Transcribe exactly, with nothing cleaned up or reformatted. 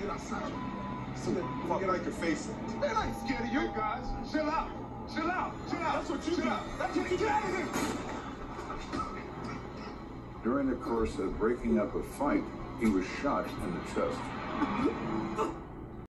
get outside. So that fucking I can face it. Man, I ain't scared of you guys. Chill out. Chill out. Chill out. That's what you Chill do. Out. That's what you get out of here. During the course of breaking up a fight, he was shot in the chest.